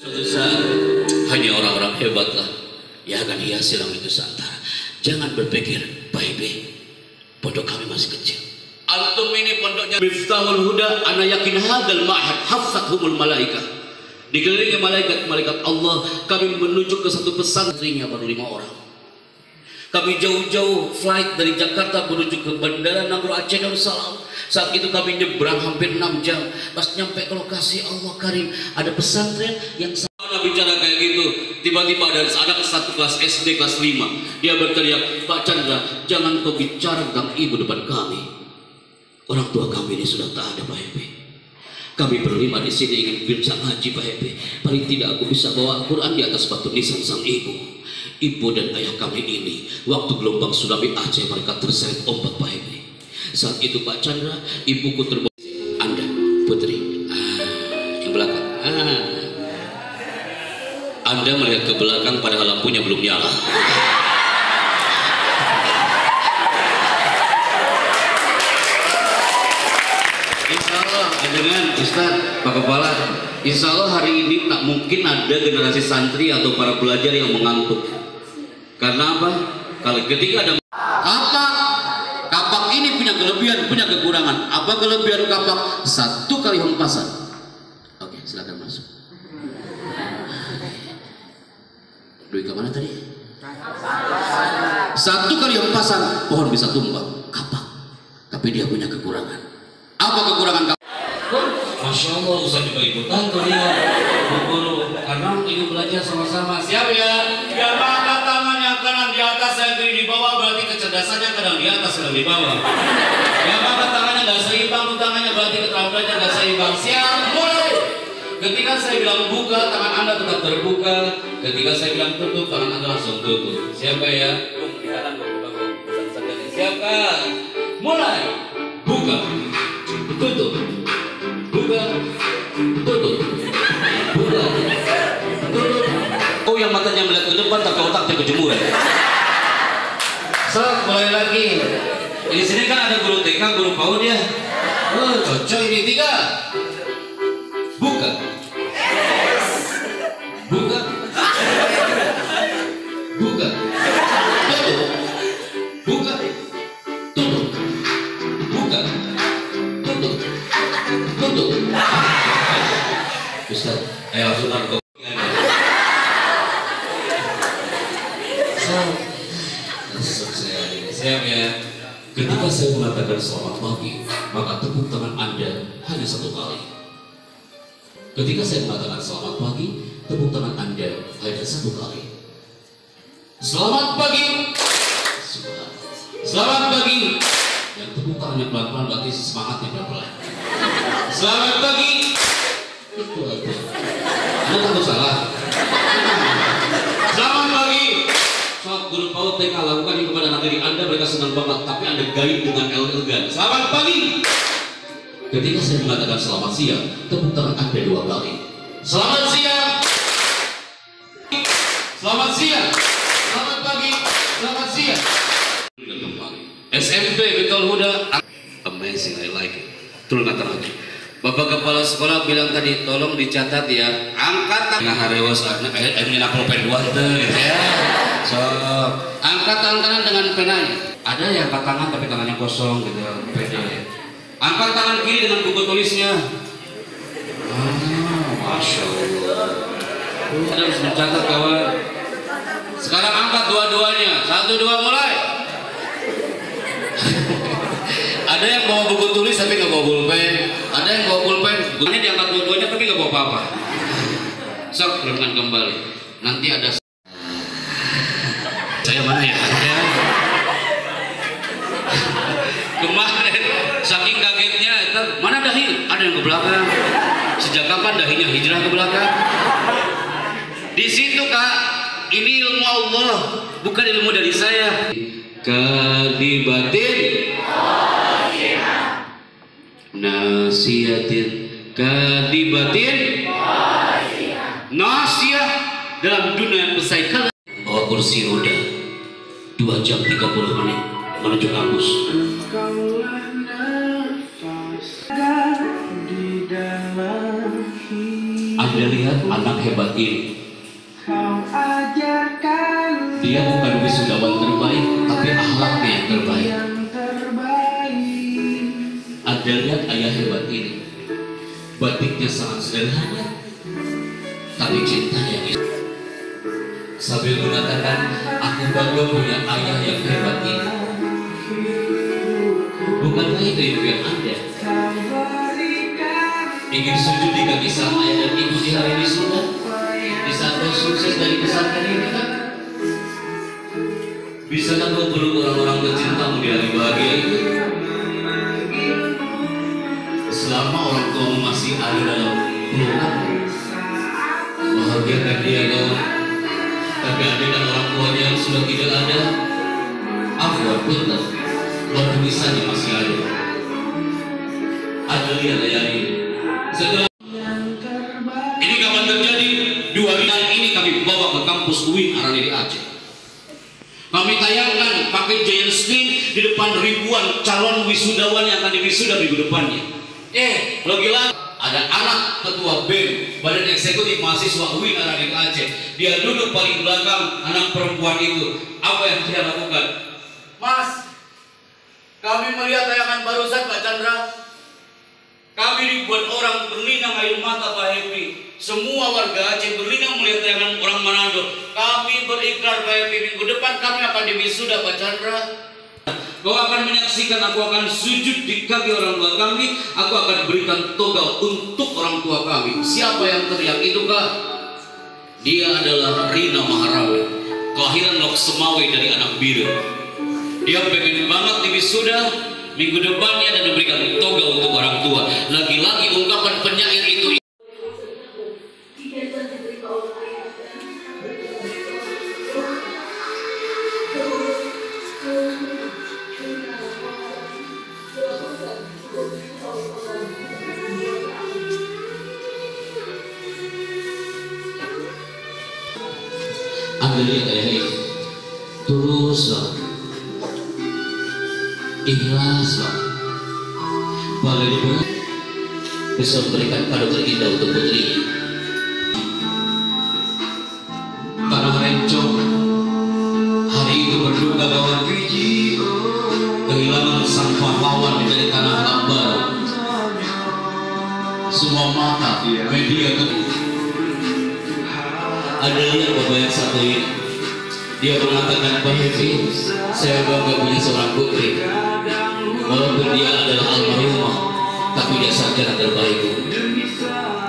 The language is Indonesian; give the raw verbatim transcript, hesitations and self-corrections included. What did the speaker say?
Suatu saat hanya orang-orang hebatlah yang akan hiasi langit Nusantara. Jangan berpikir, baik-baik, pondok kami masih kecil. Antum ini pondoknya Miftahul Huda, ana yakin hadal ma'had haffathumul malaikah. Dikelilingi malaikat-malaikat Allah. Kami menuju ke satu pesantrennya baru lima orang. Kami jauh-jauh flight dari Jakarta menuju ke Bandara Nangro Aceh Darussalam. Saat itu kami nyebrang hampir enam jam. Pas nyampe ke lokasi, Allah Karim, ada pesantren yang sama bicara kayak gitu. Tiba-tiba ada anak satu kelas S D kelas lima. Dia berteriak, "Pak Chandra, jangan kau bicara tentang ibu depan kami. Orang tua kami ini sudah tak ada, Pak Hebe. Kami berlima di sini ingin bisa ngaji, Pak Hebe. Paling tidak aku bisa bawa Al-Quran di atas batu nisan sang ibu. Ibu dan ayah kami ini, waktu gelombang tsunami Aceh mereka terseret ombak, Pak Hebe. Saat itu Pak Chandra, ibuku terbawa. Anda, putri, ah, yang belakang. Ah. Anda melihat ke belakang padahal lampunya belum nyala. Insya Allah, dengan Ustaz, Pak Kepala, Insya Allah hari ini tak mungkin ada generasi santri atau para pelajar yang mengantuk. Karena apa? Kalau ketika ada apa? Kapak ini punya kelebihan, punya kekurangan. Apa kelebihan kapak? Satu kali hempasan. Oke, silakan masuk. Doi kemana tadi? Satu kali hempasan, pohon bisa tumbang. Kapak. Tapi dia punya kekurangan. Apa kekurangan kapak? Masya Allah, Ustaz juga ikutan tuh dia. Guru, karena ingin belajar sama-sama. Siap ya? Yang angkat tangannya kanan di atas, yang kiri di bawah, berarti kecerdasannya kadang di atas, kadang di bawah. Yang angkat tangannya nggak seimbang, tuh tangannya berarti keterampilannya nggak seimbang. Siap, mulai. Ketika saya bilang buka, tangan Anda tetap terbuka. Ketika saya bilang tutup, tangan Anda langsung tutup. Siap ya? Siap kan? Mulai. Buka, tutup, buka, tutup, buka, tutup. Oh, yang matanya melihat ke depan tapi otaknya kejemuran. So, mulai lagi. Di sini kan ada guru T K, guru PAUD ya. Oh, cocok ini tiga. Buka, buka, buka, tutup, buka, tutup, buka, tutup, tutup. Ustaz, ayo langsung nangkep. Siap ya. Ketika saya mengatakan selamat pagi, maka tepuk tangan Anda hanya satu kali. Ketika saya mengatakan selamat pagi, tepuk tangan Anda hanya satu kali. Selamat pagi. Selamat pagi. Yang tepuk tangannya pelan-pelan berarti semangatnya pelan-pelan. Selamat pagi. Itu aja. Anda takut salah. Selamat pagi. Saat guru PAUD T K lakukan ini kepada anak didik Anda, mereka senang banget, tapi Anda gait dengan elegan. Selamat pagi. Ketika saya mengatakan selamat siang, tepuk tangan Anda dua kali. Selamat siang. Selamat siang. Selamat pagi. Selamat siang. S M P Miftahul Huda. Amazing, I like it. Turun kata lagi. Bapak kepala sekolah bilang tadi, tolong dicatat ya, angkat tangan harewas ayat ayat pulpen dua ya. So, angkat tangan dengan penanya. Ada yang angkat tangan tapi tangannya kosong gitu, pede. Angkat tangan kiri dengan buku tulisnya. Ah, Masya Allah. Ada harus mencatat kawan. Sekarang angkat dua-duanya. Satu dua mulai. Ada yang bawa buku tulis tapi nggak bawa pulpen. Ada yang bawa pulpen, bukunya diangkat dua-duanya tapi nggak bawa apa-apa. Sok, teruskan kembali. Nanti ada. Saya mana ya? Ya. Kemarin saking kagetnya, itu mana dahi? Ada yang ke belakang. Sejak kapan dahinya hijrah ke belakang? Di situ kak, ini ilmu Allah, bukan ilmu dari saya. Kadibatin, nasiatin, kadibatin, nasiah dalam dunia yang bersaikal. Bawa kursi roda dua jam tiga puluh menit menuju kampus. Anda lihat anak hebat ini. Dia bukan wisudawan terbaik, tapi akhlaknya yang terbaik. Anda lihat ayah hebat ini. Batiknya sangat sederhana, tapi cintanya itu. Sambil mengatakan, aku bangga punya ayah yang hebat ini. Bukankah itu impian Anda? Ingin sujud di kaki sang ayah dan ibu di hari ini sudah? Di saat kau sukses dari pesantren ini kan? Bisakah kau peluk orang-orang tercintamu di hari bahagia itu? Selama orang tuamu masih ada dalam pelukan, bahagiakan dia kawan. Tapi ada dan orang tuanya yang sudah tidak ada, afwan punten, luar biasanya masih ada. Ada lihat ayah ini. Setelah ini kapan terjadi? Dua hari ini kami bawa ke kampus U I N Arani di Aceh. Kami tayangkan pakai giant screen di depan ribuan calon wisudawan yang akan diwisuda minggu depannya. Eh, lagi-lagi ada anak ketua B E M, Badan Eksekutif Mahasiswa U I N Arani di Aceh. Dia duduk paling belakang, anak perempuan itu. Apa yang dia lakukan? Mas, kami melihat tayangan barusan Pak Chandra. Kami ribuan orang berlinang air mata Pak Happy. Semua warga Aceh berlinang melihat tayangan orang Manado. Kami berikrar Pak Happy, minggu depan kami akan diwisuda Pak Chandra. Kau akan menyaksikan aku akan sujud di kaki orang tua kami. Aku akan berikan toga untuk orang tua kami. Siapa yang teriak itu kak? Dia adalah Rina Maharani, kelahiran Lok Semawe dari anak biru. Dia pengen banget diwisuda minggu depannya dan memberikan toga untuk orang tua. Lagi-lagi ungkapan penyair itu. Anda lihat ayah ini, teruslah, ikhlaslah, pada dibuat bisa memberikan kado terindah untuk putrinya. Tanah Rencong hari itu berduka kawan, kehilangan sang pahlawan dari tanah Lambar. Semua mata media kedua. Ada lihat bapak yang satu ini, dia mengatakan, Pak Happy, saya bangga punya seorang putri. Walaupun dia adalah almarhumah, tapi dia sarjana terbaik.